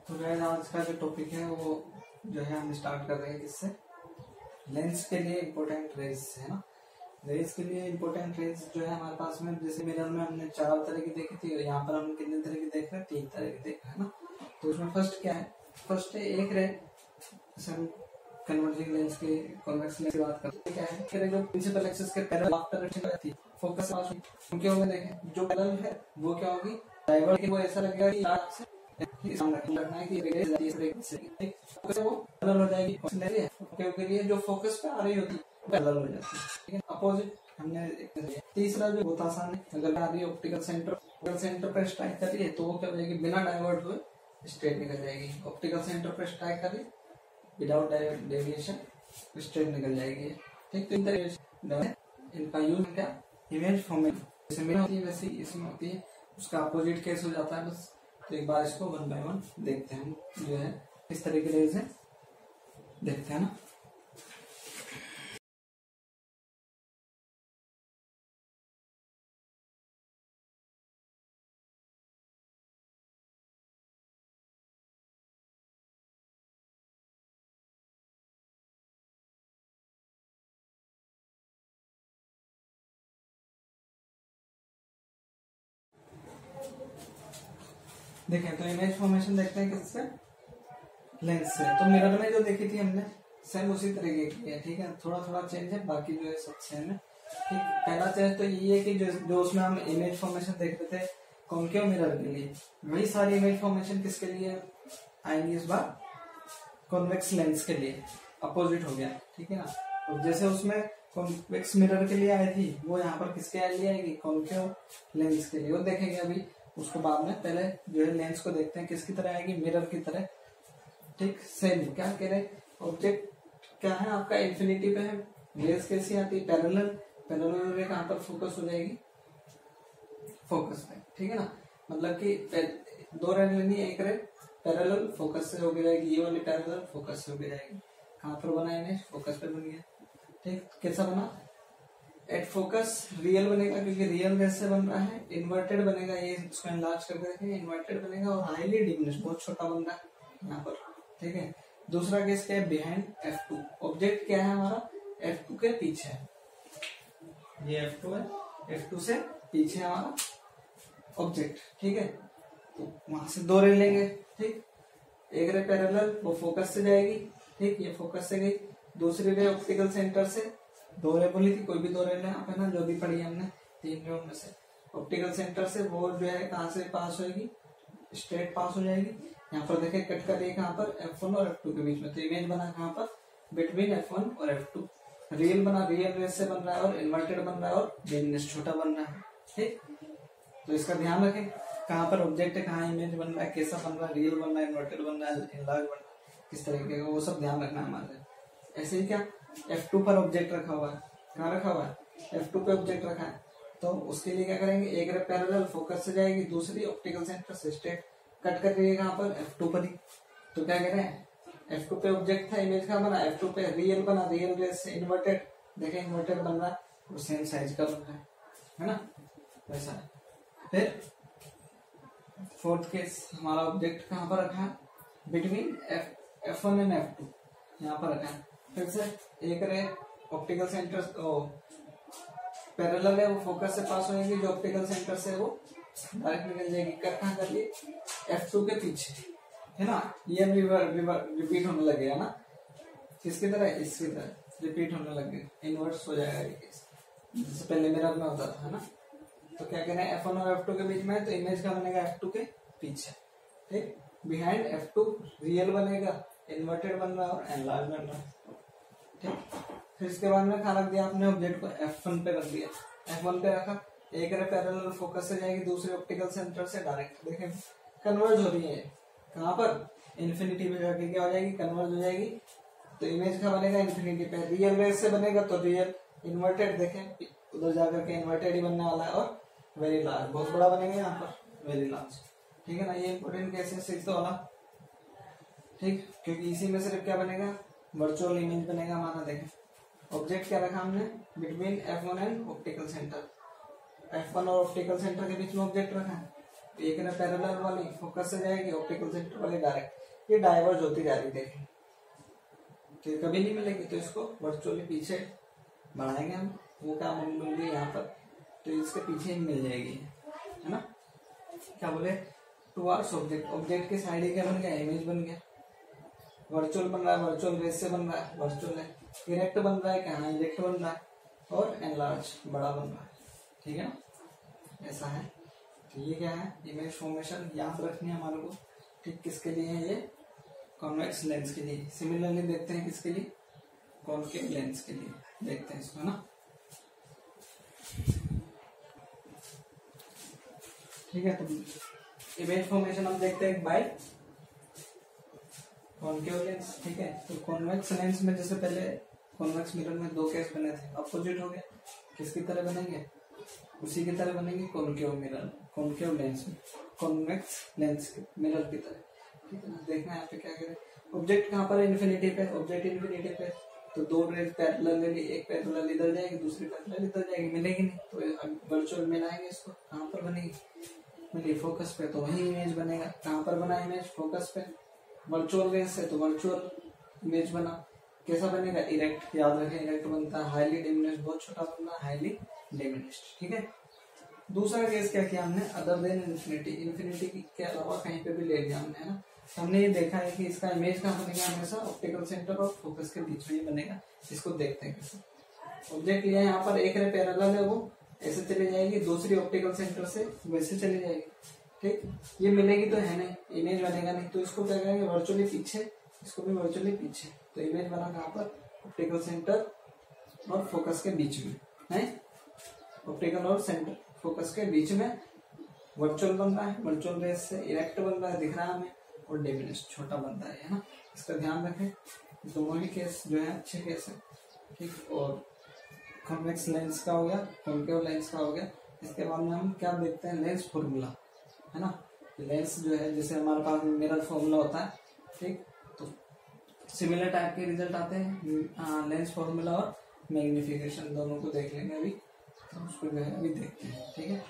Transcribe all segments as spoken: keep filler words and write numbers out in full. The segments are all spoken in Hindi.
तो गाइस आज का जो टॉपिक है वो जो है हम स्टार्ट कर रहे हैं किससे, लेंस के लिए इम्पोर्टेंट रेज से, है ना। रेज के लिए इम्पोर्टेंट रेज जो है हमारे पास में, जैसे मिरर में हमने चार तरह की देखी थी, यहाँ पर हम कितने तरह की देख रहे हैं, तीन तरह की देख रहे हैं ना। तो उसमें फर्स्ट क्या है, फर्स्ट है एक रे, जैसे हम कन्वर्जिंग लेंस के कॉन्वेक्स लेंस की बात करते हैं, क्या है कि जो प्रिंसिपल एक्सिस के पैरेलल आफ्टर थी फोकस उनके होंगे, देखें जो पैरेलल है वो क्या होगी, डाइवर्ट की, वो ऐसा लगेगा कि यहाँ से लगना है कि फोकस वो पैरेलल हो जाएगी, क्योंकि लिए जो फोकस पे आ रही होती है पैरेलल हो जाती है, ठीक है। अपोजिट हमने तीसरा जो बहुत आसान है, अगर आ रही है ऑप्टिकल सेंटर, ऑप्टिकल सेंटर पर स्ट्राइक कर रही है तो वो क्या हो जाएगी, बिना डाइवर्ट हुए स्ट्रेट निकल जाएगी। ऑप्टिकल सेंटर पर स्ट्राइक कर रही है विदाउट डेविएशन स्ट्रेट निकल जाएगी, ठीक। तो इन तरह इनका यूज क्या, इमेज फॉर्मेट जैसे में होती है वैसे इसमें होती है, उसका अपोजिट केस हो जाता है बस। तो एक बार इसको वन बाय वन देखते हैं, जो है इस तरह के रेज है, देखते हैं ना। देखें तो इमेज फॉर्मेशन देखते हैं किससे, लेंस से। तो मिरर में जो देखी थी हमने सेम उसी तरीके की है, ठीक है। थोड़ा थोड़ा चेंज है, बाकी जो है सब सेम है, ठीक। पहला चेंज तो ये है कि जो जो उसमें हम इमेज फॉर्मेशन देख रहे थे कॉन्केव मिरर के लिए, वही सारी इमेज फॉर्मेशन किसके लिए आएंगी इस बार, कॉन्वेक्स लेंस के लिए। अपोजिट हो गया, ठीक है ना। और जैसे उसमें कॉन्वेक्स मिरर के लिए आई थी, वो यहाँ पर किसके लिए आएगी, कॉन्केव लेंस के लिए। वो देखेंगे अभी उसको बाद में, पहले जो है लेंस को देखते हैं किसकी तरह आएगी, मिरर की तरह, ठीक। सेम क्या कह रहे, ऑब्जेक्ट क्या है आपका इन्फिनिटी पे है, रेज कैसी आती है, पैरेलल, पैरेलल रे कहाँ पर फोकस हो जाएगी, फोकस पे, ठीक है ना। मतलब कि दो रे लेनी है, एक रे पैरेलल फोकस से होगी जाएगी, ये वाली पैरेलल फोकस से होगी जाएगी। कहाँ पर बना इमेज, फोकस पे बन गया, ठीक। कैसा बना, एट फोकस रियल बनेगा क्योंकि रियल रेज से बन रहा है, इन्वर्टेड बनेगा, ये इसको एनलार्ज करके देखेंगे, इन्वर्टेड बनेगा, और हाईली डिमिनिश, बहुत छोटा बन रहा है यहाँ पर, ठीक है। दूसरा केस क्या है, बिहाइंड एफ टू, ऑब्जेक्ट क्या है हमारा, एफ टू के पीछे है, ये एफ टू है, एफ टू से पीछे हमारा ऑब्जेक्ट, ठीक है। तो वहां से दो रे लेंगे, ठीक। एक रे पैरेलल, वो फोकस से जाएगी, ठीक, ये फोकस से गई। दूसरी रे ऑप्टिकल सेंटर से, दो रे बोली थी, कोई भी दो रे ले आप, है ना, जो भी पढ़ी हमने तीन रे में से। ऑप्टिकल सेंटर से वो जो है कहाँ से पास होगी, स्ट्रेट पास हो जाएगी। यहाँ पर देखें कट कर रही है कहाँ पर, एफ वन और एफ टू के बीच में। तो इमेज बना कहाँ पर, बिटवीन एफ वन और एफ टू। रियल बना, रियल रेज से बन रहा है, और इन्वर्टेड बन रहा है, और डिमिनिश छोटा बन रहा है, ठीक। तो इसका ध्यान रखें, कहाँ पर ऑब्जेक्ट है, कहाँ इमेज बन रहा है, कैसा बन रहा है, रियल बन रहा है, इन्वर्टेड बन रहा है, इनलार्ज बन रहा है, किस तरीके का, वो सब ध्यान रखना है हमारे। ऐसे ही क्या, एफ टू पर ऑब्जेक्ट रखा हुआ है, कहाँ रखा हुआ है, एफ टू पे ऑब्जेक्ट रखा है, तो उसके लिए क्या करेंगे, एक रे पैरेलल फोकस से जाएगी, दूसरी ऑप्टिकल सेंटर से स्ट्रेट कट कर रही है कहाँ पर, एफ टू पर ही। तो क्या कह रहे हैं, एफ टू पे ऑब्जेक्ट था, इमेज का बना, एफ टू पे रियल बना, रियल रेज से इन्वर्टेड, देखें इन्वर्टेड बन रहा है, और सेम साइज का बन रहा है, है ना, वैसा है। फिर फोर्थ केस, हमारा ऑब्जेक्ट कहाँ पर रखा है, between F F one and F two, यहाँ पर रखा है। फिर से एक रे ऑप्टिकल सेंटर पैरेलल है, वो फोकस से पास होगी, जो ऑप्टिकल सेंटर से वो डायरेक्ट निकल जाएगी, कट कहाँ कर लिए, एफ टू के पीछे, है ना। ये रिपीट होने लगेगा ना, किसकी तरह, इसकी तरह रिपीट होने लगे, इनवर्स हो जाएगा ये केस, जैसे पहले मिरर में होता था ना। तो क्या कहना है, एफ वन और एफ टू के बीच में, तो इमेज का बनेगा एफ टू के पीछे, ठीक। बिहाइंड एफ टू रियल बनेगा, इन्वर्टेड बन रहा है, और एनलार्ज बन रहा है, ठीक। फिर इसके बाद में कहाँ रख दिया आपने, ऑब्जेक्ट को एफ वन पे रख दिया, एफ वन पे रखा, एक रे पैरेलल फोकस से जाएगी, दूसरे ऑप्टिकल सेंटर से डायरेक्ट, देखें कन्वर्ज हो रही है, कहाँ पर, इन्फिनिटी पे जाके क्या हो जाएगी, कन्वर्ज हो जाएगी। तो इमेज का बनेगा इन्फिनिटी पे, रियल रेज से बनेगा तो रियल, इन्वर्टेड देखें उधर जाकर के इन्वर्टेड ही बनने वाला है, और वेरी लार्ज, बहुत बड़ा बनेगा यहाँ पर, वेरी लार्ज, ठीक है ना। ये इंपोर्टेंट कैसे सीखते वाला, ठीक, क्योंकि इसी में सिर्फ क्या बनेगा, वर्चुअल इमेज बनेगा हमारा। देखें ऑब्जेक्ट क्या रखा हमने, between F one and optical centre, F one और ऑप्टिकल सेंटर के बीच में ऑब्जेक्ट रखा है, एक ना पैरेलल वाली फोकस से जाएगी, ऑप्टिकल सेंटर वाली डायरेक्ट, ये डाइवर्ज होती जा रही देखें तो ये कभी नहीं मिलेगी, तो इसको वर्चुअली पीछे बढ़ाएंगे हम, वो क्या मिल गई यहाँ पर, तो इसके पीछे ही मिल जाएगी, है ना। क्या बोले, टुवर्ड्स ऑब्जेक्ट, ऑब्जेक्ट के साइड क्या बन गया, इमेज बन गया, वर्चुअल बन रहा है, वर्चुअल बेस से बन रहा है, वर्चुअल है, इरेक्ट बन रहा है, कहाँ इरेक्ट बन रहा है, और एनलार्ज बड़ा बन रहा है, ठीक है ना, ऐसा है। तो ये क्या है, इमेज फॉर्मेशन याद रखनी है हमारे को, ठीक, किसके लिए है ये, कॉन्वेक्स लेंस के लिए। सिमिलरली देखते हैं किसके लिए, कॉन्केव लेंस के लिए देखते हैं इसको ना, ठीक है। तो इमेज फॉर्मेशन हम देखते हैं बाय कॉन्केव लेंस, ठीक है। तो कॉन्वेक्स लेंस में जैसे पहले कॉन्वेक्स मिरर में दो केस बने थे, अपोजिट हो गए, किसकी तरह बनेंगे, उसी की तरह बनेंगे कॉन्केव मिरर, कॉन्केव लेंस में, कॉन्वेक्स लेंस मिरर की तरह, ठीक है ना। देखना है यहाँ पे क्या करें, ऑब्जेक्ट कहाँ पर है, इन्फिनिटी पे, ऑब्जेक्ट इन्फिनिटी पे, तो दो रेज पैरेलल, एक पैरेलल इधर जाएगी, दूसरी पैरेलल इधर जाएगी, मिलेगी नहीं, तो वर्चुअल मिलाएंगे इसको, कहाँ पर बनेगी, मिली फोकस पे, तो वही इमेज बनेगा। कहाँ पर बना इमेज, फोकस पे, वर्चुअल रेज है तो वर्चुअल इमेज बना, कैसा बनेगा, इरेक्ट, याद रखें इरेक्ट बनता है, हाईली डिमिनिश्ड, बहुत छोटा बनना, हाईली डिमिनिश्ड, ठीक है। दूसरा केस क्या किया हमने, अदर देन इन्फिनिटी, इन्फिनिटी के अलावा कहीं पे भी ले लिया हमने, है ना। हमने ये देखा है कि इसका इमेज कहाँ बनेगा, हमेशा ऑप्टिकल सेंटर और फोकस के बीच में ही बनेगा। इसको देखते हैं कैसे, ऑब्जेक्ट लिया यहाँ पर, एक रे पैरेलल है, वो ऐसे चली जाएगी, दूसरी ऑप्टिकल सेंटर से वैसे चली जाएगी, ठीक, ये मिलेगी तो है नहीं, इमेज बनेगा नहीं, तो इसको क्या करेंगे, वर्चुअली पीछे, इसको भी वर्चुअली पीछे, तो इमेज बना कहाँ पर, ऑप्टिकल सेंटर और फोकस के बीच में है, ऑप्टिकल और सेंटर फोकस के बीच में वर्चुअल बन रहा है, वर्चुअल रेस से इरेक्ट बन रहा है, दिख रहा है हमें, और डिमिनिश्ड छोटा बन रहा है ना। इसका ध्यान रखें, दोनों ही केस जो है अच्छे केस है, ठीक। और कॉन्वेक्स लेंस का हो गया, कॉन्केव लेंस का हो गया। इसके बाद में हम क्या देखते हैं, लेंस फॉर्मूला, है ना। लेंस जो है, जैसे हमारे पास मिरर फॉर्मूला होता है, ठीक, तो सिमिलर टाइप के रिजल्ट आते हैं, लेंस फॉर्मूला और मैग्निफिकेशन दोनों को देख लेंगे अभी, तो उसको जो है अभी देखते हैं, ठीक है।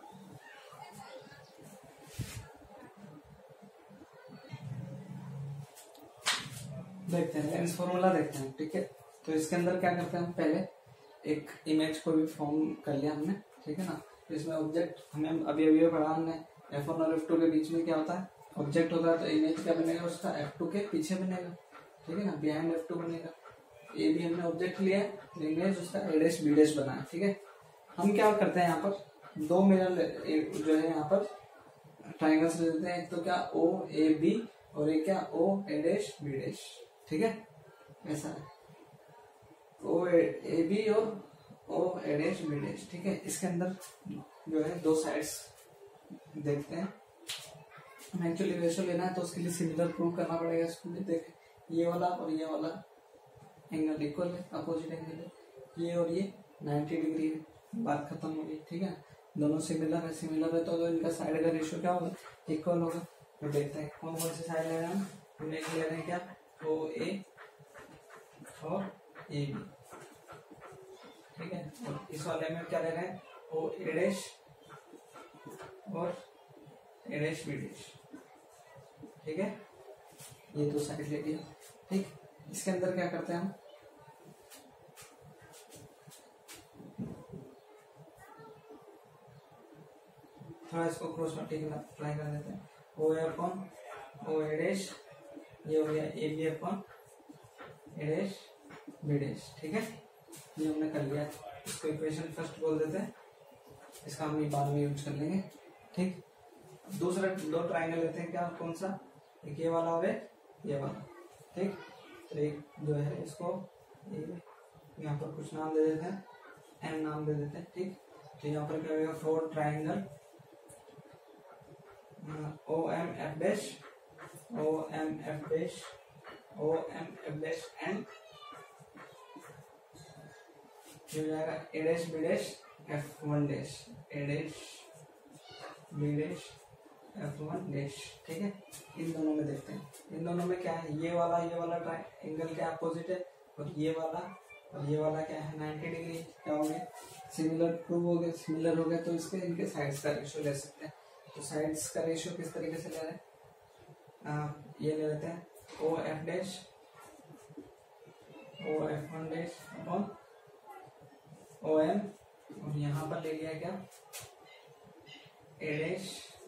देखते हैं लेंस फॉर्मूला देखते हैं, ठीक है। तो इसके अंदर क्या करते हैं हम, पहले एक इमेज को भी फॉर्म कर लिया हमने, ठीक है ना। तो इसमें ऑब्जेक्ट हमें अभी अभी पढ़ा हमने, एफ वन और एफ टू के बीच में क्या होता है, ऑब्जेक्ट होता है, तो इमेज क्या बनेगा उसका, एफ टू के पीछे बनेगा, ठीक है ना, बिहाइंड एफ टू बनेगा। ए भी हमने ऑब्जेक्ट लिया है, इमेज उसका ए डैश बी डैश बना है, ठीक है। हम क्या करते हैं, यहाँ पर दो मिरर जो है यहाँ पर ट्राइंगल्स ले लेते हैं, एक तो क्या ओ ए बी, और एक क्या O A dash B dash, ठीक है, ऐसा है, ओ ए बी और O A dash B dash, ठीक है। इसके अंदर जो है दो साइड्स देखते हैं, हमें एक्चुअली रेशो लेना है, तो उसके लिए सिमिलर प्रूव करना पड़ेगा। इसको देखें, ये वाला और ये वाला एंगल इक्वल है, अपोजिट एंगल है, ये और ये नाइन्टी डिग्री है, बात खत्म हो गई, ठीक है। दोनों सिमिलर है, सिमिलर है तो, तो इनका साइड का रेशियो क्या होगा, इक्वल होगा। तो देखते हैं कौन कौन से साइड ले रहे हैं हम, हमने ले रहे हैं क्या, ओ ए और ए बी, ठीक है। और इस वाले में क्या ले रहे हैं, ओ ए डैश और ए डैश बी डैश, ठीक है। ये दो साइड ले लिया, ठीक। इसके अंदर क्या करते हैं हम, थोड़ा इसको क्रॉस मल्टीप्लाई कर देते हैं, ओ A upon O A dash, ये हो गया A B upon A dash B dash, ठीक है। ये हमने कर लिया, इसको इक्वेशन फर्स्ट बोल देते हैं, इसका हम बाद में यूज कर लेंगे, ठीक। दूसरा दो ट्राइंगल लेते हैं, क्या कौन सा, एक ये वाला और ये वाला, ठीक। तो एक जो है इसको यहाँ पर कुछ नाम दे देते हैं, एम नाम दे देते हैं, ठीक। तो यहाँ पर क्या होगा, for triangle O M F dash, O M F dash, O M F dash and हो जाएगा A dash B dash F one dash, A dash B dash F one dash, ठीक है। इन दोनों में देखते हैं, इन दोनों में क्या है, ये वाला ये वाला ट्राइंगल क्या अपोजिट है, और ये वाला और ये वाला क्या है, नाइन्टी डिग्री, क्या हो गया, सिमिलर प्रूव हो गया, सिमिलर हो गया, तो इसके इनके साइड्स का रेशियो ले सकते हैं। तो साइड्स का रेशियो किस तरीके से ले रहे हैं, आ, ये ले लेते हैं O F dash O F one dash upon O M, और यहाँ पर ले लिया क्या ए डैश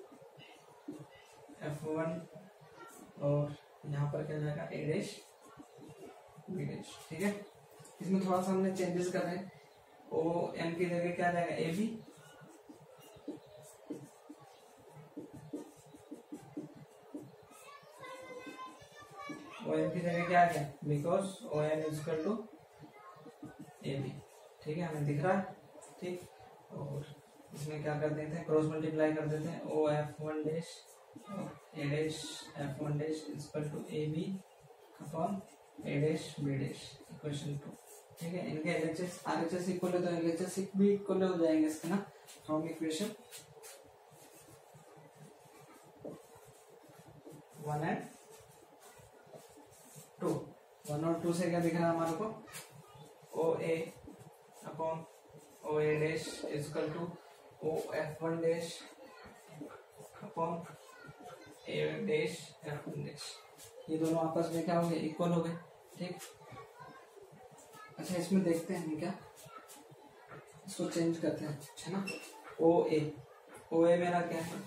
एफ वन, और यहाँ पर क्या जाएगा ए डैश बी डैश। ठीक है, इसमें थोड़ा सा हमने चेंजेस कर रहे हैं, ओ एम की जगह क्या जाएगा ए बी, ओ एम की जगह क्या आ गया, because O M is equal to A B. ठीक है, हमें दिख रहा है। ठीक, और इसमें क्या कर देते हैं, क्रॉस मल्टीप्लाई कर देते हैं, O F one dash A dash F one dash is equal to A B upon A dash B dash equation two. ठीक है, इनके L H S R H S equal है तो एल एच एस भी इक्वल हो जाएंगे इसके ना, from equation one and two. One और टू से क्या दिख रहा है हमारे को, O A upon O A dash is equal to O F one dash upon A dash F one dash. ये दोनों आपस में क्या हो गए, इक्वल हो गए। ठीक, अच्छा इसमें देखते हैं हम क्या, इसको चेंज करते हैं, है ना। ओ ए ओ ए मेरा क्या है,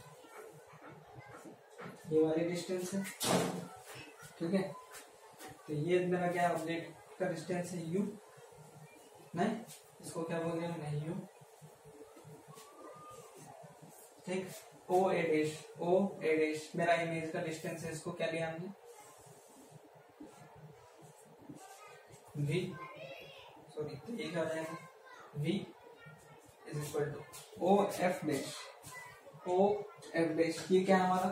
ये वाली डिस्टेंस है। ठीक है, तो ये मेरा क्या ऑब्जेक्ट का डिस्टेंस है यू, नहीं इसको क्या बोल रहे हैं यू। ठीक, O A dash O A dash मेरा इमेज का डिस्टेंस है, इसको क्या लिया हमने v, सॉरी तो ये क्या हो जाएगा v is equal to O F dash O F dash. ये क्या है हमारा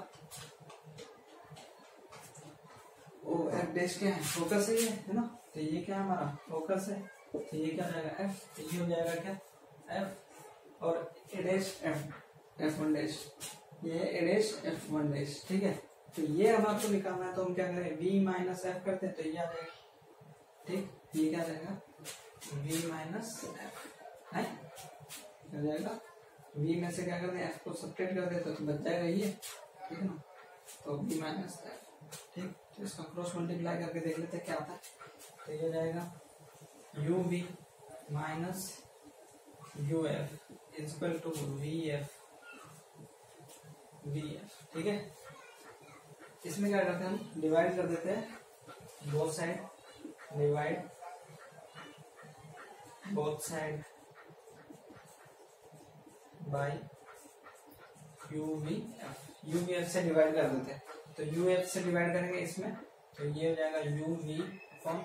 ओ एफ डैश, क्या है फोकस है ये, है ना। तो ये क्या है हमारा फोकस है, तो ये क्या हो जाएगा एफ, तो ये हो जाएगा क्या एफ, और A dash F F one dash, ये A dash F one dash. ठीक है, तो ये हमारे को निकालना है, तो हम क्या करें v माइनस एफ करते हैं, तो ये आ जाएगा। ठीक, ये क्या जाएगा v माइनस एफ है, क्या जाएगा v में से क्या करते हैं एफ को सब्ट्रैक्ट कर देते तो बच जाएगा ये। ठीक है ना, तो v माइनस एफ। ठीक, तो इसका क्रॉस मल्टीप्लाई करके देख लेते हैं क्या आता है, तो ये जाएगा U V minus U F is equal to V F V F. ठीक है, इसमें क्या करते हैं हम डिवाइड कर देते हैं both side, divide both side by U V F, U V F से डिवाइड कर देते हैं, तो यू एफ से डिवाइड करेंगे इसमें, तो ये हो जाएगा U V upon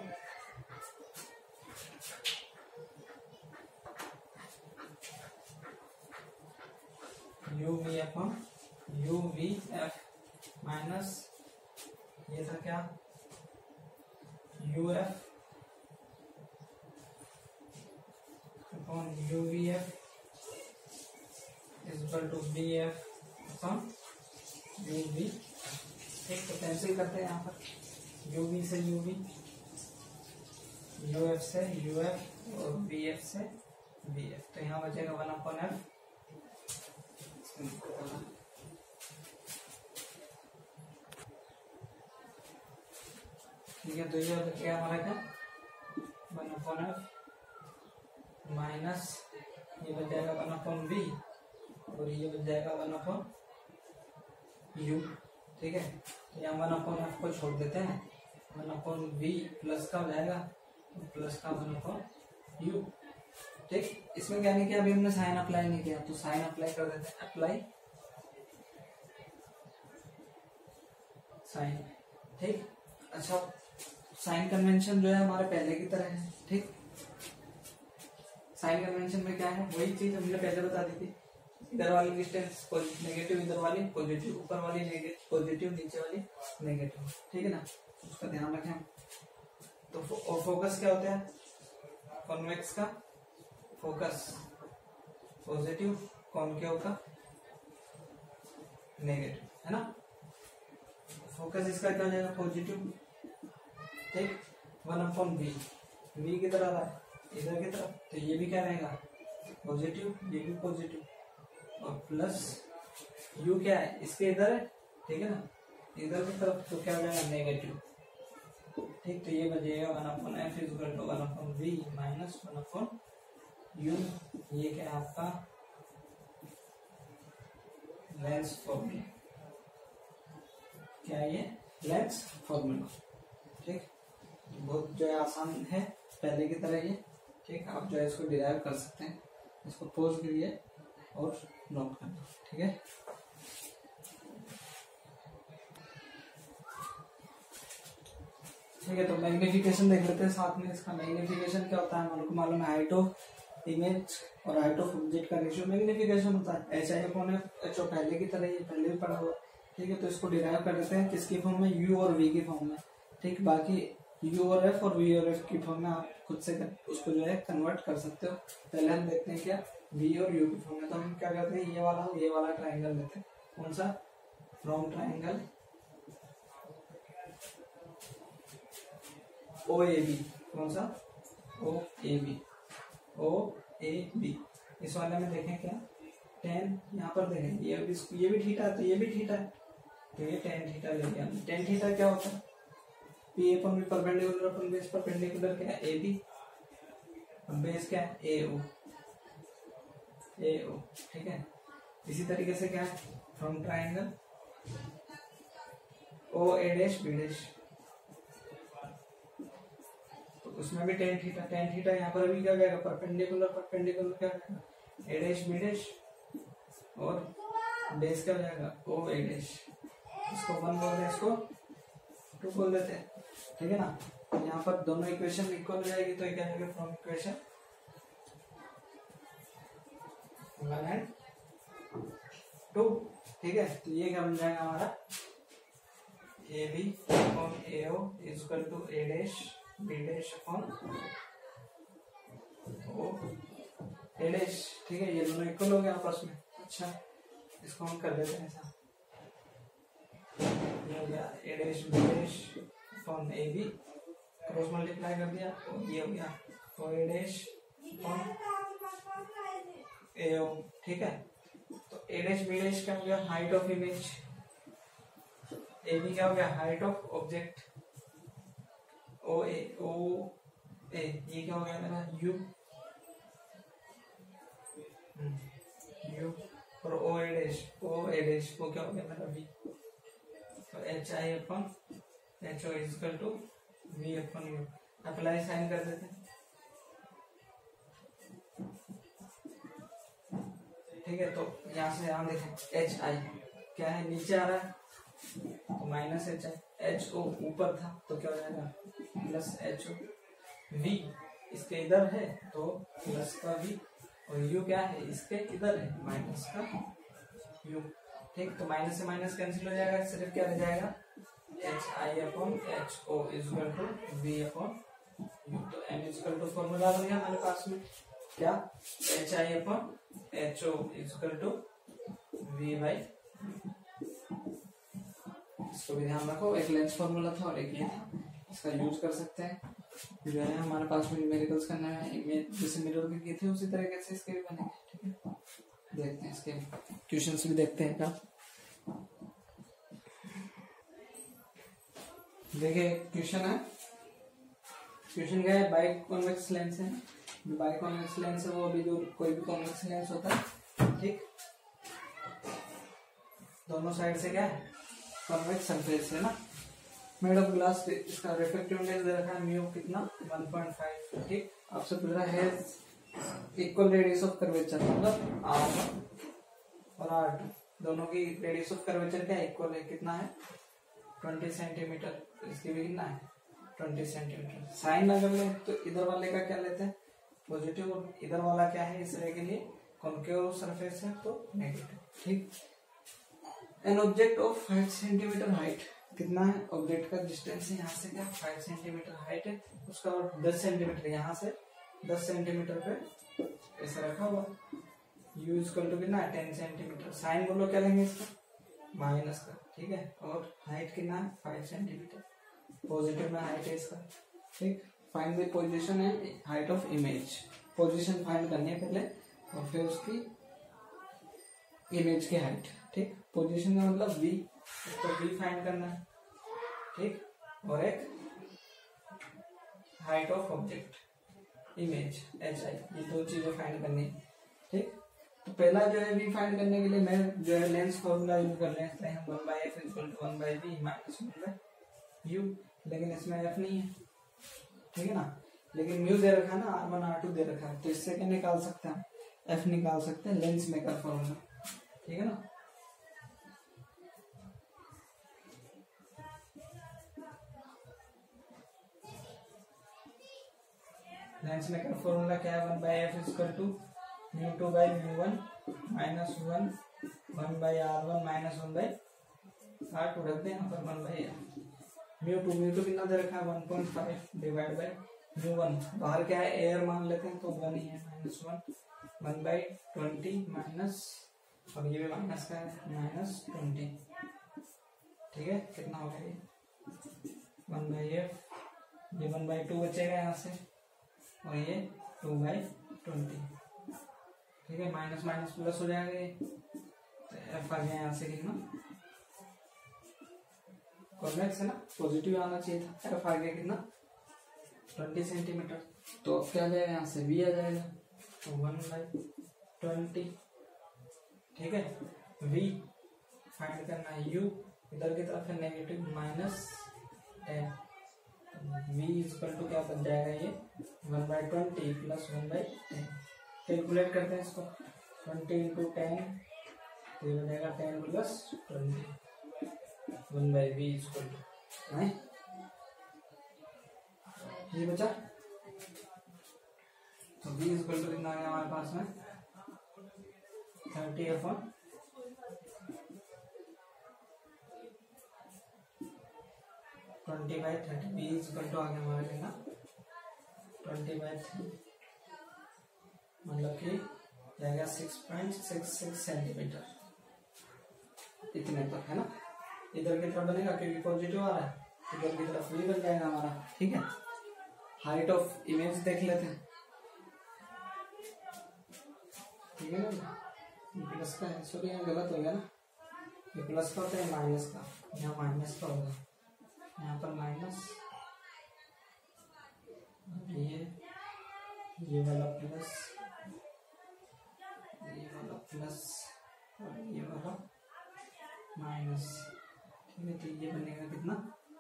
U V upon U V F minus ये था क्या U F upon U V F is equal to B F upon U V. ठीक, तो कैंसिल करते हैं यहाँ पर यू वी से यू वी, यू एफ से यू एफ और बी एफ से बी एफ, तो यहाँ बचेगा वन अपॉन एफ। ठीक है, तो ये बच गया हमारा क्या वन अपॉन एफ माइनस ये बच जाएगा वन अपॉन बी, और ये बच जाएगा वन अपॉन यू। ठीक है, तो यहाँ वन अपॉन एफ को छोड़ देते हैं, वन अपॉन बी प्लस का हो जाएगा, तो प्लस का वन अपॉन यू। ठीक, इसमें क्या नहीं किया, अभी हमने साइन अप्लाई नहीं किया, तो साइन अप्लाई कर देते हैं, अप्लाई साइन। ठीक, अच्छा साइन कन्वेंशन जो है हमारे पहले की तरह है। ठीक, साइन कन्वेंशन में क्या है, वही चीज हमने पहले बता दी थी, इधर वाली डिस्टेंस नेगेटिव, इधर वाली पॉजिटिव, ऊपर वाली नेगेटिव पॉजिटिव, नीचे वाली नेगेटिव। ठीक है ना, उसका ध्यान रखें। तो और फोकस क्या होता है, कॉन्वेक्स का फोकस पॉजिटिव, कॉनकेव का नेगेटिव, है ना। फोकस इसका क्या हो जाएगा पॉजिटिव। ठीक, वन अपॉन बी, बी की तरह रहा है इधर की तरफ, तो ये भी क्या रहेगा पॉजिटिव, ये भी पॉजिटिव, और प्लस यू क्या है, इसके इधर है, ठीक है ना, इधर की तरफ, तो क्या हो जाएगा नेगेटिव, ठीक। तो ये बचेगा one upon F is equal to one upon V minus one upon U. ये क्या है आपका लेंस फॉर्मूला, क्या है ये लेंस फॉर्मूला, ठीक। बहुत जो है आसान है पहले की तरह ये, ठीक। आप जो है इसको डिराइव कर सकते हैं, इसको पोज करिए और नोट करना, ठीक है। ठीक है, तो मैग्निफिकेशन देख लेते हैं साथ में। इसका मैग्निफिकेशन क्या होता है, हमारे को मालूम है हाइट ऑफ इमेज और हाइट ऑफ ऑब्जेक्ट का रेशियो मैग्निफिकेशन होता है, एच आई अपॉन एफ, जो पहले की तरह ये पहले भी पढ़ा हुआ, ठीक है। तो इसको डिराइव कर लेते हैं किसकी फॉर्म में, यू और वी की फॉर्म में, ठीक। बाकी यू और एफ और वी और एफ की फॉर्म में आप खुद से कर, उसको जो है कन्वर्ट कर सकते हो। पहले हम देखते हैं क्या वी और यू की फॉर्म में, तो हम क्या करते हैं, ये वाला ये वाला ट्राइंगल लेते हैं, कौन सा, from triangle O A B, कौन सा, ओ A B, O A B. इस वाले में देखें क्या, टेन, यहाँ पर देखें ये भी ये भी थीटा है, तो ये भी थीटा है, तो ये टेन थीटा ले लिया। टेन थीटा क्या होता है, पी अपन भी परपेंडिकुलर अपन बेस परपेंडिकुलर क्या है, ए बी, बेस क्या है, ए ओ, ए ओ, ठीक है। इसी तरीके से क्या है, from triangle O A dash B dash, तो उसमें भी टेन थीटा, टेन थीटा यहाँ पर भी क्या जाएगा, परपेंडिकुलर परपेंडिकुलर क्या जाएगा, ए डैश बी डैश, और बेस क्या हो जाएगा, ओ ए डैश। इसको वन बोल रहे हैं, इसको टू बोल देते हैं, ठीक है ना। यहाँ पर दोनों इक्वेशन इक्वल हो जाएगी, तो ये क्या जाएगा, from equation one and two, ठीक है। तो ये क्या बन जाएगा हमारा, A B upon A O is equal to A dash B dash upon O A dash, ठीक है। ये दोनों इक्वल हो गया आपस में। अच्छा, इसको हम कर देते हैं ऐसा, ये हो गया A dash B dash upon A B, cross multiply कर दिया, तो ये हो गया ओ ए डैश अपॉन ए ओ, ठीक है। तो ए डैश बी डैश क्या हो गया, height of image, A B क्या हो गया, height of object, O A O A ये क्या हो गया मेरा, यू यू, और O A dash O A dash वो क्या हो गया मेरा, वी। तो H I upon H O is equal to V upon U. Apply sign कर देते हैं, ठीक है। तो यहाँ से यहाँ देखें एच आई क्या है, नीचे आ रहा है, तो minus H I, H O ऊपर था तो क्या हो जाएगा, प्लस एच ओ, वी इसके इधर है तो प्लस का वी, और यू क्या है, इसके इधर है माइनस का यू, ठीक। तो माइनस से माइनस कैंसिल हो जाएगा, सिर्फ क्या रह जाएगा, H I upon H O is equal to V upon U. तो M is equal to formula बन गया हमारे पास में, क्या, H I upon H O is equal to V by, इसको भी ध्यान रखो, एक लेंस फॉर्मूला था और एक ये था, इसका यूज कर सकते हैं। जो है हमारे पास में न्यूमेरिकल्स करना है, इमेज जैसे मिरर के किए थे उसी तरीके से इसके भी बनेंगे, ठीक है। देखते हैं इसके क्वेश्चंस भी देखते हैं क्या। देखिए क्वेश्चन है, क्वेश्चन क्या है, बाई कॉन्वेक्स लेंस है, बाई कॉन्वेक्स लेंस है वो अभी जो कोई भी कॉन्वेक्स लेंस होता है, ठीक, दोनों साइड से क्या है, कॉन्वेक्स सरफेस है ना, मेड ऑफ ग्लास। इसका रिफ्लेक्टिव इंडेक्स दे रखा है म्यू कितना, वन पॉइंट फाइव, ठीक। आपसे पूछ रहा है इक्वल रेडियस ऑफ कर्वेचर, मतलब आर और आर टू दोनों की रेडियस ऑफ कर्वेचर क्या इक्वल है, कितना है, ट्वेंटी सेंटीमीटर। इसकी भी कितना है, ट्वेंटी सेंटीमीटर। साइन अगर ले तो इधर वाले का क्या लेते हैं, पॉजिटिव, और इधर वाला क्या है, इस रे के लिए कॉन्केव सरफेस है तो नेगेटिव, ठीक। An object of five centimetre height, कितना है ऑब्जेक्ट का डिस्टेंस है यहाँ से, क्या फाइव सेंटीमीटर हाइट है, उसका और दस सेंटीमीटर यहाँ से दस सेंटीमीटर पे ऐसा रखा हुआ, यू इक्वल टू कितना है, टेन सेंटीमीटर। साइन बोलो क्या लेंगे इसका, माइनस का, ठीक है। और हाइट कितना है, फाइव सेंटीमीटर, पॉजिटिव में हाइट है इसका, ठीक। फाइंड द पोजीशन है height of image, position find करनी है पहले और फिर उसकी इमेज की हाइट। ठीक, पोजीशन का मतलब वी, तो वी फाइंड करना है, ठीक, और एक height of object image H I, ये दो चीजें फाइंड करनी है, ठीक। तो पहला जो है वी फाइंड करने के लिए मैं जो है लेंस फॉर्मूला यूज कर लेते हैं, one by F equal to one by V minus one by U, लेकिन इसमें एफ नहीं है, ठीक है ना, लेकिन म्यू दे रखा है ना, आर वन आर टू दे रखा है, तो इससे क्या निकाल सकते हैं, एफ निकाल सकते हैं, लेंस मेकर फॉर्मूला, ठीक है ना। लेंस मेकर फॉर्मूला क्या है, one by F equal to mu two by mu one minus one one by R one minus one by R two, रख दें यहाँ पर one by mu two, mu two कितना दे रखा है one point five divide by mu one, बाहर क्या है एयर मान लेते हैं तो वन ही है, minus one one by twenty minus, और ये भी माइनस का है माइनस ट्वेंटी, ठीक है, कितना हो गया ये वन बाई एफ, ये वन बाई टू बचेगा यहाँ से, और ये टू बाई ट्वेंटी, ठीक है, माइनस माइनस प्लस हो जाएगा ये, तो एफ आ गया यहाँ से कितना, कॉन्वेक्स है ना, पॉजिटिव आना चाहिए था, एफ आ गया कितना ट्वेंटी सेंटीमीटर, तो अब क्या आ जाएगा यहाँ से वी आ जाएगा, तो वन बाई ट्वेंटी, ठीक है, वी फाइंड करना है, यू इधर की तरफ है negative minus ten, V equal to क्या बन जाएगा ये one by twenty plus one by ten, calculate करते हैं इसको, ट्वेंटी इंटू टेन, तो ये बनेगा ten plus twenty, one by V equal to नहीं, ये बचा, तो वी इक्वल टू कितना आ गया हमारे पास में thirty upon twenty by thirty, B equal to आ गया हमारे लिए ना ट्वेंटी बाई थ्री, मतलब कि जाएगा six point six six centimetre, इतने तक है ना, इधर की तरफ बनेगा क्योंकि पॉजिटिव आ रहा है, इधर की तरफ वी बन जाएगा हमारा, ठीक है। हाइट ऑफ इमेज देख लेते हैं, ठीक है ना, प्लस का है, सॉरी यहाँ गलत हो गया ना, ये प्लस का होता है माइनस का, यहाँ माइनस का होगा, यहाँ पर माइनस, ये ये वाला प्लस, ये वाला प्लस, और ये वाला माइनस, ठीक है, तो ये बनेगा कितना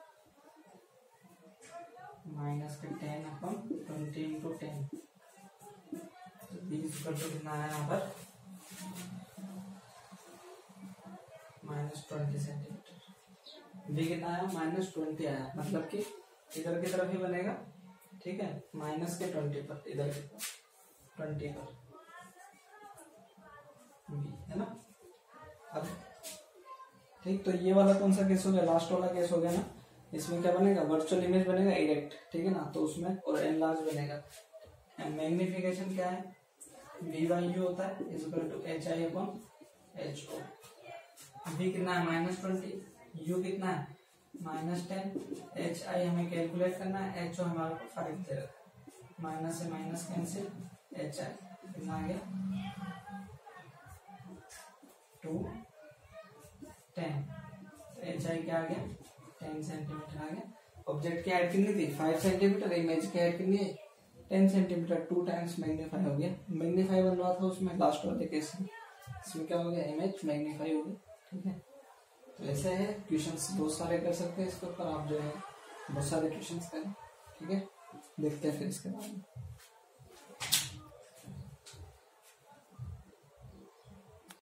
माइनस का ten upon twenty into ten, तो बीस कर तो कितना आया यहाँ पर माइनस ट्वेंटी सेंटीमीटर, बी कितना आया माइनस ट्वेंटी आया, मतलब कि इधर की तरफ ही बनेगा, ठीक है, माइनस के ट्वेंटी पर, इधर की तरफ ट्वेंटी पर बी है ना। अब ठीक, तो ये वाला कौन सा केस हो गया, लास्ट वाला केस हो गया ना, इसमें क्या बनेगा वर्चुअल इमेज बनेगा इरेक्ट, ठीक है ना, तो उसमें और एनलार्ज बनेगा, मैग्निफिकेशन क्या है वी बाई यू होता है equal to H I upon H O, B कितना है माइनस ट्वेंटी, यू कितना है माइनस टेन, एच आई हमें कैलकुलेट करना है, एच ओ हमारे को फाइव दे रहा है, माइनस से माइनस कैंसिल, एच आई कितना आ गया टू टेन, एच आई क्या आ गया टेन सेंटीमीटर आ गया, ऑब्जेक्ट की हाइट कितनी थी फाइव सेंटीमीटर, इमेज की हाइट कितनी है ten centimetre, two times magnify हो गया, मैग्नीफाई बन रहा था उसमें लास्ट वाले केस में, इसमें क्या हो गया इमेज मैग्नीफाई हो गई, ठीक है। तो ऐसे है क्वेश्चंस बहुत सारे कर सकते हैं इसके ऊपर, आप जो है बहुत सारे क्वेश्चंस करें, ठीक है, देखते हैं फिर इसके बाद में।